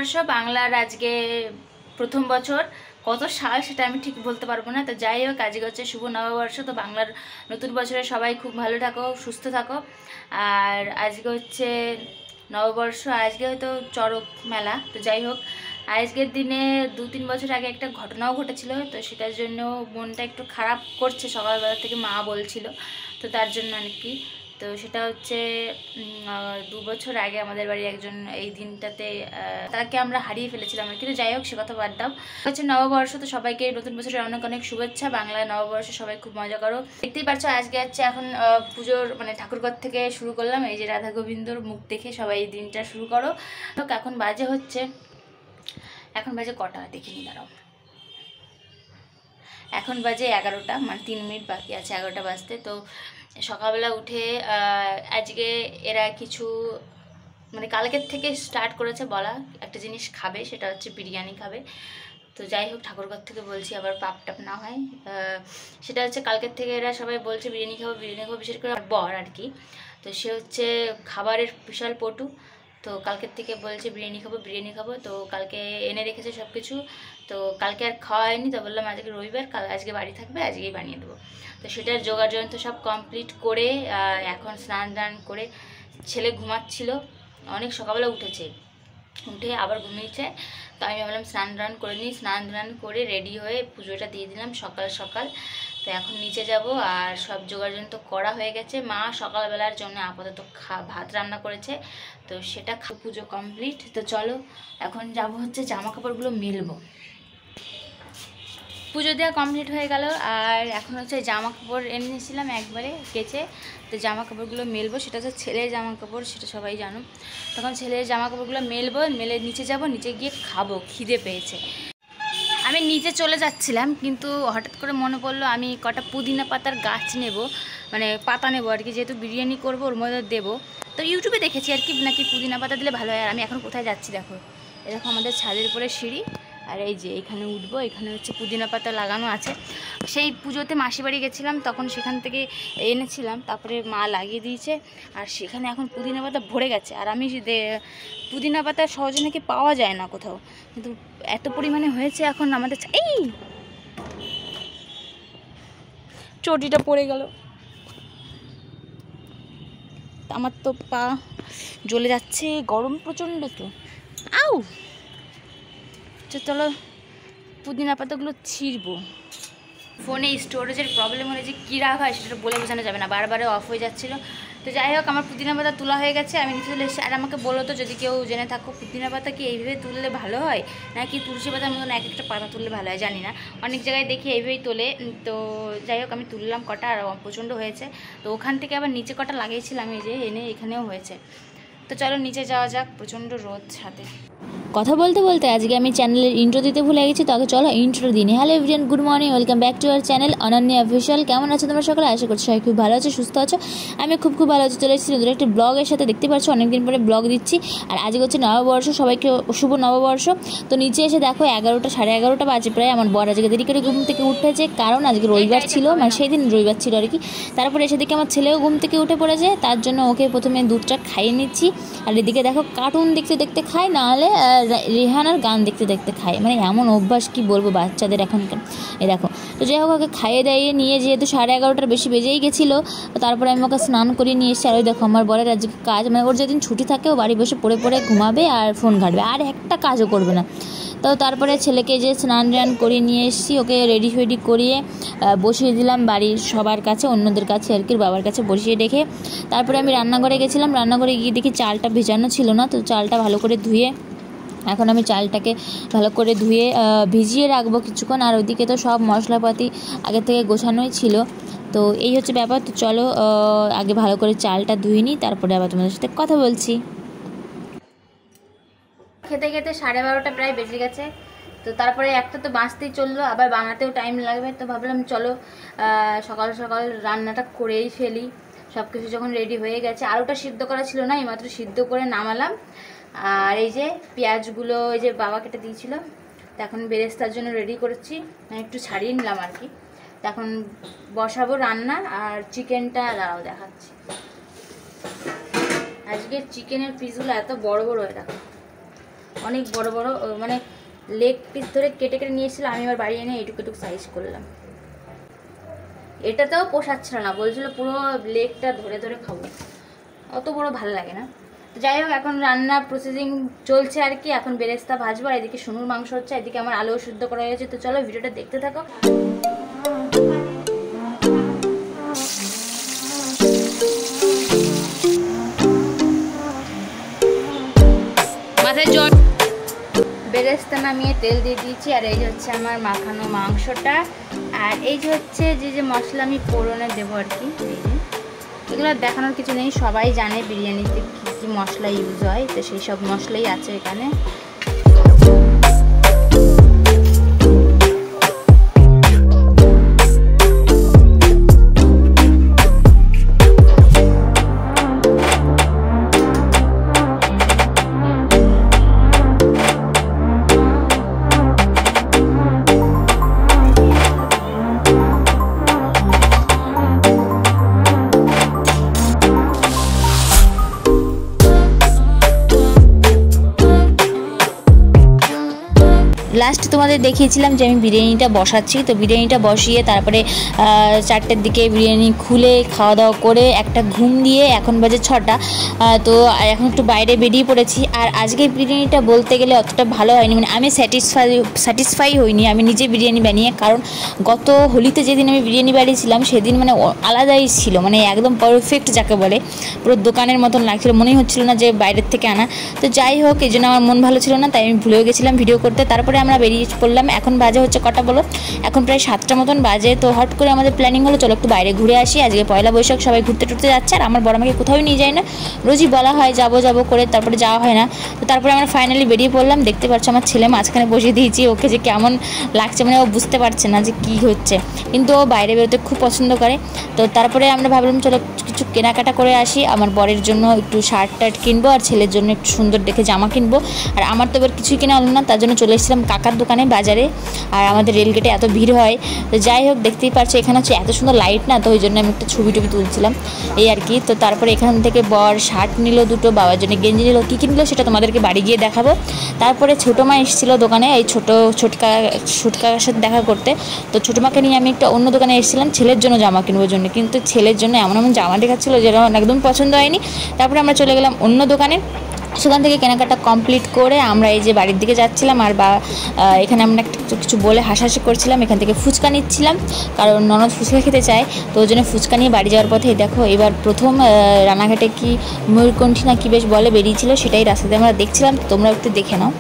নববর্ষ বাংলার আজকে প্রথম বছর। কত সাল সেটা আমি ঠিক বলতে পারবো না। তো যাই হোক, আজকে হচ্ছে শুভ নববর্ষ। তো বাংলার নতুন বছরে সবাই খুব ভালো থাকো, সুস্থ থাকো। আর আজকে হচ্ছে নববর্ষ, আজকে হয়তো চড়ক মেলা। তো যাই হোক, আজকের দিনে 2-3 বছর আগে একটা ঘটনাও ঘটেছিল, তো সেটার জন্য মনটা একটু খারাপ করছে। সকালবেলা থেকে মা বলছিল, তো তার জন্য আর কি। তো সেটা হচ্ছে 2 বছর আগে আমাদের বাড়ি একজন এই দিনটাতে তাকে আমরা হারিয়ে ফেলেছিলাম আর কি। তো যাই হোক, সে কথা বাদ দাও। হচ্ছে নববর্ষ, তো সবাইকে নতুন বছরের অনেক অনেক শুভেচ্ছা। বাংলায় নববর্ষে সবাই খুব মজা করো। দেখতেই পারছো আজকে হচ্ছে এখন পুজোর মানে ঠাকুরঘর থেকে শুরু করলাম। এই যে রাধা গোবিন্দর মুখ দেখে সবাই এই দিনটা শুরু করো। তো এখন বাজে কটা দেখিনি, দাঁড়াও। এখন বাজে 11টা, মানে 3 মিনিট বাকি আছে 11টা বাজতে। তো সকালবেলা উঠে আজকে এরা কিছু মানে কালকের থেকে স্টার্ট করেছে বলা, একটা জিনিস খাবে, সেটা হচ্ছে বিরিয়ানি খাবে। তো যাই হোক, ঠাকুরঘর থেকে বলছি আবার পাপ টাপ না হয়। সেটা হচ্ছে কালকের থেকে এরা সবাই বলছে বিরিয়ানি খাবো, বিশেষ করে বর আর কি। তো সে হচ্ছে খাবারের বিশাল পটু। তো কালকের থেকে বলছে বিরিয়ানি খাবো। তো কালকে এনে রেখেছে সব কিছু। তো কালকে আর খাওয়া হয়নি। তো বললাম আজকে রবিবার, আজকে বাড়ি থাকবে, আজকেই বানিয়ে দেবো। তো সেটার জোগাড় যন্ত্র সব কমপ্লিট করে এখন স্নান টান করে ছেলে ঘুমাচ্ছিল, অনেক সকালবেলা উঠে আবার ঘুমিয়েছে। তো আমি ভাবলাম স্নান টান করে নিই, স্নান টান করে রেডি হয়ে পুজোটা দিয়ে দিলাম সকাল সকাল। তো এখন নিচে যাব, আর সব জোগাড় যন্ত্র করা হয়ে গেছে। মা সকালবেলার জন্য আপাতত ভাত রান্না করেছে, তো সেটা পুজো কমপ্লিট। তো চলো এখন যাব হচ্ছে জামা কাপড়গুলো মেলবো। পুজো দেওয়া কমপ্লিট হয়ে গেল, আর এখন হচ্ছে জামা কাপড় এনেছিলাম একবারে কেচে। তো জামা কাপড়গুলো মেলবো, সেটা হচ্ছে ছেলের জামা কাপড়, সেটা সবাই জানো। তখন ছেলের জামা কাপড়গুলো মেলবো, মেলে নিচে যাব, নিচে গিয়ে খাবো, খিদে পেয়েছে। আমি নিচে চলে যাচ্ছিলাম, কিন্তু হঠাৎ করে মনে পড়লো আমি কটা পুদিনা পাতার গাছ নেব, মানে পাতা নেবো আর কি, যেহেতু বিরিয়ানি করবো ওর মধ্যে দেবো। তো ইউটিউবে দেখেছি আর কি, নাকি পুদিনা পাতা দিলে ভালো হয়। আর আমি এখন কোথায় যাচ্ছি দেখো, এরকম আমাদের ছাদের উপরে সিঁড়ি, আর এই যে এখানে উঠবো। এখানে হচ্ছে পুদিনা পাতা লাগানো আছে। সেই পুজোতে মাসি বাড়ি গেছিলাম, তখন সেখান থেকে এনেছিলাম, তারপরে মা লাগিয়ে দিয়েছে। আর সেখানে এখন পুদিনা পাতা ভরে গেছে। আর আমি পুদিনা পাতা সহজে নাকি পাওয়া যায় না কোথাও, কিন্তু এত পরিমাণে হয়েছে এখন আমাদের। এই চটিটা পড়ে গেল, আমার তো পা জ্বলে যাচ্ছে, গরম প্রচণ্ড তো। আউ, চলো পুদিনা পাতাগুলো ছিঁড়বো। ফোনে স্টোরেজের প্রবলেম হলে যে কী রাগ হয় সেটা বলে বোঝানো যাবে না, বারবারে অফ হয়ে যাচ্ছিলো। তো যাই হোক, আমার পুদিনা পাতা তোলা হয়ে গেছে, আমি নিচে চলে এসেছি। আর আমাকে বলো তো, যদি কেউ জেনে থাকো, পুদিনা পাতা কি এইভাবে তুললে ভালো হয়, নাকি তুলসী পাতার মতন এক একটা পাতা তুললে ভালো হয়, জানি না। অনেক জায়গায় দেখি এইভাবেই তোলে। তো যাই হোক, আমি তুললাম কটা, আর প্রচণ্ড হয়েছে। তো ওখান থেকে আবার নিচে কটা লাগিয়েছিলাম, এই যে এনে এখানেও হয়েছে। তো চলো নিচে যাওয়া যাক, প্রচণ্ড রোদ ছাদে। কথা বলতে বলতে আজকে আমি চ্যানেলের ইন্ট্রো দিতে ভুলে গেছি, তো আগে চলো ইন্ট্রো দিন। Hello everyone, good morning, welcome back to our channel Ananya official. কেমন আছো তোমরা সকলে? আশা করছি সবাই খুব ভালো আছো, সুস্থ আছো। আমি খুব ভালো আছি। চলে এসেছি নতুন একটি ব্লগের সাথে। দেখতে পাচ্ছ অনেকদিন পরে ব্লগ দিচ্ছি। আর আজকে হচ্ছে নববর্ষ, সবাইকে শুভ নববর্ষ। তো নিচে এসে দেখো 11টা, সাড়ে 11টা বাজে প্রায়। আমার বর আজকে দেরি করে ঘুম থেকে উঠেছে, কারণ আজকে রবিবার ছিল, মানে সেই দিন রবিবার ছিল আর কি। তারপরে এসে দেখে আমার ছেলেও ঘুম থেকে উঠে পড়েছে, তার জন্য ওকে প্রথমে দুধটা খাইয়ে নিচ্ছি। আর এদিকে দেখো কার্টুন দেখতে দেখতে খায়, নাহলে রেহানার গান দেখতে দেখতে খায়, মানে এমন অভ্যাস কি বলবো বাচ্চাদের এখনকার। এই দেখো, তো যাই হোক, ওকে খাইয়ে দাইয়ে নিয়ে, যেহেতু সাড়ে 11টার বেশি বেজেই গেছিলো, তারপরে আমি ওকে স্নান করিয়ে নিয়ে এসেছি। আর ওই দেখো আমার বরের আজকে কাজ, মানে ওর যেদিন ছুটি থাকে ও বাড়ি বসে পড়ে পড়ে ঘুমাবে আর ফোন ঘাঁটবে, আর একটা কাজও করবে না। তো তারপরে ছেলেকে যে স্নান টান করিয়ে নিয়ে এসেছি, ওকে রেডি ফেডি করিয়ে বসিয়ে দিলাম বাড়ির সবার কাছে, অন্যদের কাছে আর কি, বাবার কাছে বসিয়ে রেখে তারপরে আমি রান্নাঘরে গেছিলাম। রান্নাঘরে গিয়ে দেখি চালটা ভেজানো ছিল না, তো চালটা ভালো করে ধুয়ে এখন আমি চালটাকে ভালো করে ধুয়ে ভিজিয়ে রাখবো কিছুক্ষণ। আর ওইদিকে তো সব মশলাপাতি আগে থেকে গোছানোই ছিল। তো এই হচ্ছে ব্যাপার। তো চলো আগে ভালো করে চালটা ধুয়ে নিই, তারপরে আবার তোমাদের সাথে কথা বলছি। খেতে খেতে 12:30 প্রায় বেজে গেছে। তো তারপরে একটা তো বাঁচতেই চললো, আবার বানাতেও টাইম লাগবে। তো ভাবলাম চলো সকাল সকাল রান্নাটা করেই ফেলি। সব কিছু যখন রেডি হয়ে গেছে, আলুটা সিদ্ধ করা ছিল না, এইমাত্র সিদ্ধ করে নামালাম। আর এই যে পেঁয়াজগুলো এই যে বাবা কেটে দিয়েছিল, তো এখন বেরেস্তার জন্য রেডি করেছি, একটু ছাড়িয়ে নিলাম আর কি। তো এখন বসাবো রান্না। আর চিকেনটা দাঁড়াও দেখাচ্ছি। আজকে চিকেনের পিসগুলো এত বড় বড়, দেখো অনেক বড় বড় মানে লেগ পিস ধরে কেটে কেটে নিয়ে এসেছিলো, আমি এবার বাড়ি এনে এটুকু সাইজ করলাম। এটাতেও পোষাচ্ছিল না, বলছিল পুরো লেগটা ধরে ধরে খাবো, অত বড় ভালো লাগে না। তো যাই হোক, এখন রান্না প্রসেসিং চলছে আর কি। এখন বেরেস্তা ভাজবো, আর এদিকে শুনুর মাংস হচ্ছে, এদিকে আমার আলুও সিদ্ধ করা হয়েছে। তো চলো ভিডিওটা দেখতে থাকো। মাথায় জল, বেরেস্তা নামিয়ে তেল দিয়ে দিয়েছি, আর এই যে হচ্ছে আমার মাখানো মাংসটা, আর এই যে হচ্ছে যে মশলা আমি ফোড়নে দেবো আর কি। এই যে এগুলো দেখানোর কিছু নেই, সবাই জানে বিরিয়ানিতে কী কী মশলা ইউজ হয়, তো সেই সব মশলাই আছে এখানে। লাস্ট তোমাদের দেখিয়েছিলাম যে আমি বিরিয়ানিটা বসাচ্ছি, তো বিরিয়ানিটা বসিয়ে তারপরে 4টের দিকে বিরিয়ানি খুলে খাওয়া দাওয়া করে একটা ঘুম দিয়ে এখন বাজে 6টা। তো এখন একটু বাইরে বেরিয়ে পড়েছি। আর আজকে বিরিয়ানিটা বলতে গেলে অতটা ভালো হয়নি, মানে আমি স্যাটিসফাই হইনি আমি নিজে বিরিয়ানি বানিয়ে, কারণ গত হোলিতে যেদিন আমি বিরিয়ানি বানিয়েছিলাম সেদিন মানে আলাদাই ছিল, মানে একদম পারফেক্ট যাকে বলে, পুরো দোকানের মতন লাগছিল, মনেই হচ্ছিল না যে বাইরের থেকে আনা। তো যাই হোক, এই জন্য আমার মন ভালো ছিল না, তাই আমি ভুলেও গেছিলাম ভিডিও করতে। তারপরে আমরা বেরিয়ে পড়লাম। এখন বাজে হচ্ছে কটা বলো, এখন প্রায় 7টা মতন বাজে। তো হট করে আমাদের প্ল্যানিং হলো চলো একটু বাইরে ঘুরে আসি, আজকে পয়লা বৈশাখ, সবাই ঘুরতে টুরতে যাচ্ছে, আর আমার বড় আমাকে কোথাও নিয়ে যায় না, রোজই বলা হয় যাবো যাবো করে, তারপরে যাওয়া হয় না। তো তারপরে আমরা ফাইনালি বেরিয়ে পড়লাম। দেখতে পাচ্ছ আমার ছেলে মাঝখানে বসিয়ে দিয়েছি, ওকে যে কেমন লাগছে, মানে ও বুঝতে পারছে না যে কী হচ্ছে, কিন্তু ও বাইরে বেরোতে খুব পছন্দ করে। তো তারপরে আমরা ভাবলাম চলো কিছু কেনাকাটা করে আসি, আমার বরের জন্য একটু শার্ট টার্ট কিনবো, আর ছেলের জন্য একটু সুন্দর দেখে জামা কিনবো। আর আমার তো এবার কিছুই কেনা হলো না, তার জন্য চলে এসেছিলাম কাকার দোকানে বাজারে। আর আমাদের রেলগেটে এত ভিড় হয়, তো যাই হোক দেখতেই পাচ্ছ এখানে হচ্ছে এত সুন্দর লাইট না, তো ওই জন্য আমি একটা ছবি টবি তুলছিলাম এই আর কি। তো তারপরে এখান থেকে বর শার্ট নিল দুটো, বাবার জন্য গেঞ্জি নিল, কী কিনলো সেটা তোমাদেরকে বাড়ি গিয়ে দেখাবো। তারপরে ছোটো মা এসেছিলো দোকানে, এই ছোটকার সাথে দেখা করতে। তো ছোটো মাকে নিয়ে আমি একটা অন্য দোকানে এসেছিলাম ছেলের জন্য জামা কিনবোর জন্য, কিন্তু ছেলের জন্য এমন এমন জামা দেখাচ্ছিলো যেটা একদম পছন্দ হয়নি। তারপরে আমরা চলে গেলাম অন্য দোকানে, সেখান থেকে কেনাকাটা কমপ্লিট করে আমরা এই যে বাড়ির দিকে যাচ্ছিলাম। আর এখানে আমরা কিছু বলে হাসাহাসি করছিলাম, এখান থেকে ফুচকা নিচ্ছিলাম, কারণ ননদ ফুচকা খেতে চায়, তো ওই জন্য ফুচকা নিয়ে বাড়ি যাওয়ার পথে দেখো এবার প্রথম রানাঘাটে কি ময়ূরকণ্ঠী না কি বেশ বলে বেরিয়েছিল, সেটাই রাস্তাতে আমরা দেখছিলাম, তোমরা একটু দেখে নাও।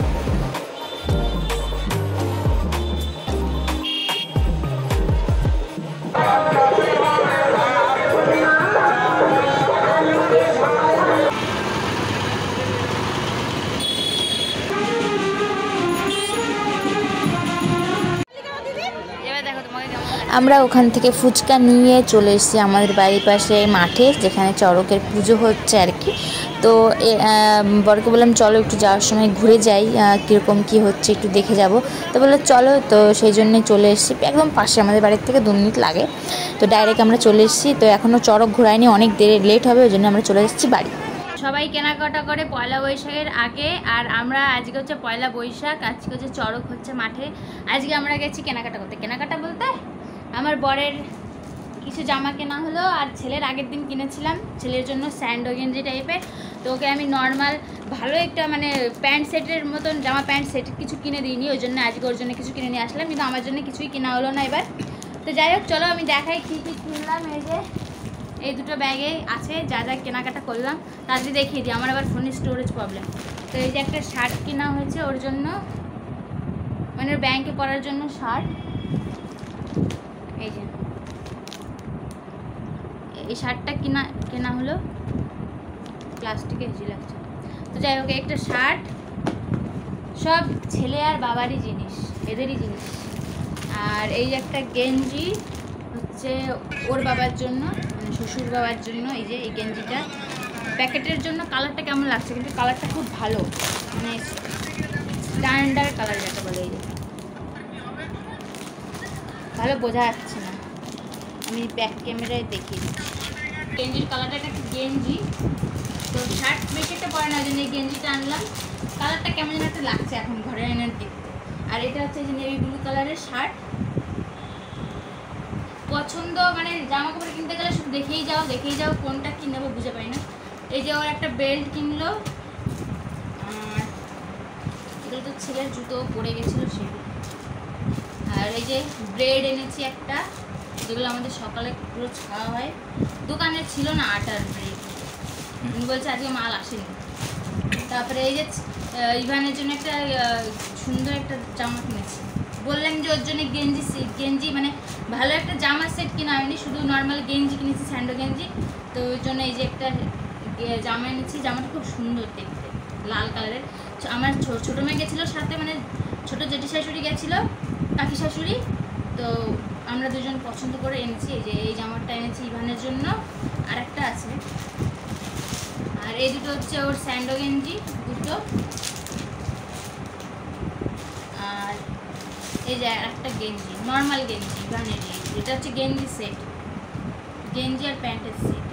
আমরা ওখান থেকে ফুচকা নিয়ে চলে এসেছি আমাদের বাড়ির পাশে মাঠে, যেখানে চড়কের পুজো হচ্ছে আর কি। তো বরকে বললাম চলো একটু যাওয়ার সময় ঘুরে যাই, কীরকম কী হচ্ছে একটু দেখে যাব। তো বললো চলো, তো সেই জন্যে চলে এসেছি, একদম পাশে আমাদের বাড়ির থেকে 2 মিনিট লাগে, তো ডাইরেক্ট আমরা চলে এসেছি। তো এখনও চড়ক ঘোরায়নি, অনেক লেট হবে, ওই জন্য আমরা চলে এসেছি বাড়ি। সবাই কেনাকাটা করে পয়লা বৈশাখের আগে, আর আমরা আজকে হচ্ছে পয়লা বৈশাখ, আজকে হচ্ছে চড়ক হচ্ছে মাঠে। আজকে আমরা গেছি কেনাকাটা করতে, কেনাকাটা বলতে আমার বরের কিছু জামা কেনা হলো, আর ছেলের আগের দিন কিনেছিলাম ছেলের জন্য স্যান্ডো গেঞ্জি টাইপের, তো ওকে আমি নর্মাল ভালো একটা মানে প্যান্ট সেটের মতন জামা প্যান্ট সেট কিছু কিনে দিইনি, ওই জন্য আজকে ওর জন্য কিছু কিনে নিয়ে আসলাম, কিন্তু আমার জন্য কিছুই কেনা হলো না এবার। তো যাই হোক চলো আমি দেখাই কী কী কিনলাম। এই যে এই দুটো ব্যাগে আছে যা যা কেনাকাটা করলাম, তাড়াতাড়ি দেখিয়ে দিই, আমার আবার ফোনের স্টোরেজ প্রবলেম। তো এই যে একটা শার্ট কেনা হয়েছে ওর জন্য, মানে ওর ব্যাংকে পরার জন্য শার্ট, এই যে এই শার্টটা কেনা হলো, প্লাস্টিকে হেজি লাগছে। তো যাই হোক একটা শার্ট, সব ছেলে আর বাবারই জিনিস, এদেরই জিনিস। আর এই একটা গেঞ্জি হচ্ছে ওর বাবার জন্য, মানে শ্বশুর বাবার জন্য। এই যে এই গেঞ্জিটা প্যাকেটের জন্য, কালারটা কেমন লাগছে, কিন্তু কালারটা খুব ভালো, মানে স্ট্যান্ডার্ড কালার যাকে বলে। এই যে ভালো বোঝা যাচ্ছে না, আমি ব্যাক ক্যামেরায় দেখিয়ে দিচ্ছি। গেঞ্জির কালারটা একটা গেঞ্জি, তো শার্ট বেশি একটা পরে না, জন্য এই গেঞ্জিটা আনলাম। কালারটা কেমন যেন একটা লাগছে এখন ঘরে এনে দেখতে। আর এটা হচ্ছে যে নেভি ব্লু কালারের শার্ট। পছন্দ মানে জামা কাপড় কিনতে গেলে শুধু দেখেই যাও কোনটা কি নেবো বুঝে পাই না। এই যে ওর একটা বেল্ট কিনলো, আর এগুলো তো ছেলের জুতো পরে গেছিলো সেগুলো। আর এই যে ব্রেড এনেছি একটা, যেগুলো আমাদের সকালে রোজ খাওয়া হয়। দোকানে ছিল না আটার ব্রেড, বলছে আজকে মাল আসেনি। তারপরে এই যে ইভানের জন্য একটা সুন্দর একটা জামা কিনেছি। বললাম যে ওর জন্য গেঞ্জি মানে ভালো একটা জামা সেট কিনা হয়নি, শুধু নর্মাল গেঞ্জি কিনেছি, স্যান্ডো গেঞ্জি। তো ওই জন্য এই যে একটা জামা এনেছি। জামাটা খুব সুন্দর দেখতে, লাল কালারের। আমার ছোটো মেয়ে গেছিলো সাথে, মানে ছোটো জেঠি শাশুড়ি গেছিলো, কাকি শাশুড়ি। তো আমরা দুজন পছন্দ করে এনেছি। এই যে এই জামাটা এনেছি ইভানের জন্য, আর একটা আছে। আর এই দুটো হচ্ছে ওর স্যান্ডো গেঞ্জি দুটো। আর এই যে একটা গেঞ্জি, নর্মাল গেঞ্জি ইভানের। এটা হচ্ছে গেঞ্জি সেট, গেঞ্জি আর প্যান্টের সেট।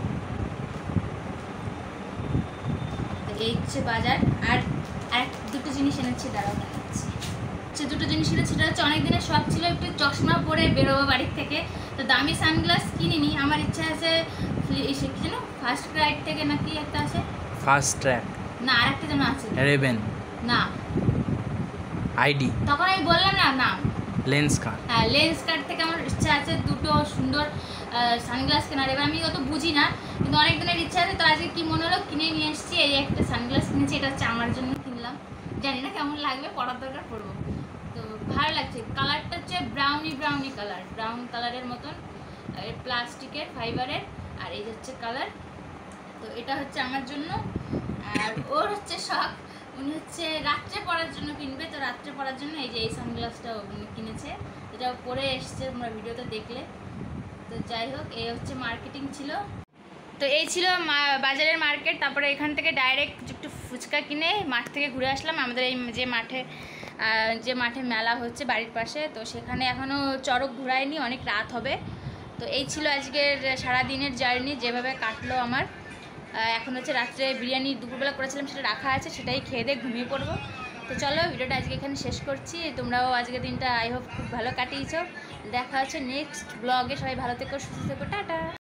এই হচ্ছে বাজার। আর দুটো জিনিস এনেছি, দাঁড়াও দেখাচ্ছি। দুটো জিনিস এনেছি, সেটা হচ্ছে অনেক দিনের শখ ছিল একটু চশমা পরে বেরোবো বাড়ির থেকে। তো দামি সানগ্লাস কিনিনি, আমার ইচ্ছা আছে কি যেন ফার্স্ট ক্রাইট থেকে নাকি একটা আছে, ফার্স্ট ট্র্যাক না আর একটা যেন আছে, রেবেন না আইডি, তখন আমি বললাম না নাম, লেন্স কার্ড। হ্যাঁ লেন্স কার্ড থেকে আমার ইচ্ছা আছে দুটো সুন্দর সানগ্লাস কেনার। এবার আমি অত বুঝি না, কিন্তু অনেক দিনের ইচ্ছা আছে। তো আজকে কি মনে হলো কিনে নিয়ে এসেছি। এই একটা সানগ্লাস কিনেছি, এটা হচ্ছে আমার জন্য কিনলাম। জানি না কেমন লাগবে, পরার দরকার পড়বো। তো ভালো লাগছে। কালারটা হচ্ছে ব্রাউনি কালার, ব্রাউন কালারের মতন, প্লাস্টিকের ফাইবারের। আর এই হচ্ছে কালার। তো এটা হচ্ছে আমার জন্য। আর ওর হচ্ছে শখ, উনি হচ্ছে রাত্রে পরার জন্য কিনবে। তো রাত্রে পরার জন্য এই যে এই সানগ্লাসটা উনি কিনেছে, এটা পরে এসছে, তোমরা ভিডিওতে দেখলে। তো যাই হোক, এই হচ্ছে মার্কেটিং ছিল। তো এই ছিল বাজারের মার্কেট। তারপরে এখান থেকে ডাইরেক্ট একটু ফুচকা কিনে মাঠ থেকে ঘুরে আসলাম। আমাদের এই যে মাঠে মেলা হচ্ছে বাড়ির পাশে, তো সেখানে এখনও চড়ক ঘুরায়নি, অনেক রাত হবে। তো এই ছিল আজকের সারাদিনের জার্নি, যেভাবে কাটলো আমার। এখন হচ্ছে রাত্রে বিরিয়ানি দুপুরবেলা করেছিলাম, সেটা রাখা আছে, সেটাই খেয়ে দিয়ে ঘুমিয়ে পড়বো। তো চলো ভিডিওটা আজকে এখানে শেষ করছি। তোমরাও আজকের দিনটা আই হোপ খুব ভালো কাটিয়েছো। দেখা হচ্ছে নেক্সট ব্লগে। সবাই ভালো থেকো, সুস্থ থেকো, টাটা।